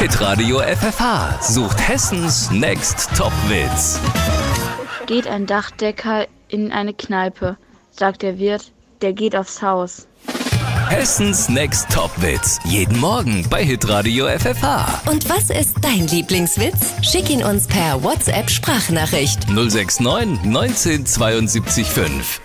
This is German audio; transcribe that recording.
Hitradio FFH sucht Hessens Next Top-Witz. Geht ein Dachdecker in eine Kneipe, sagt der Wirt, der geht aufs Haus. Hessens Next Top-Witz. Jeden Morgen bei Hitradio FFH. Und was ist dein Lieblingswitz? Schick ihn uns per WhatsApp-Sprachnachricht. 069 19 72 5.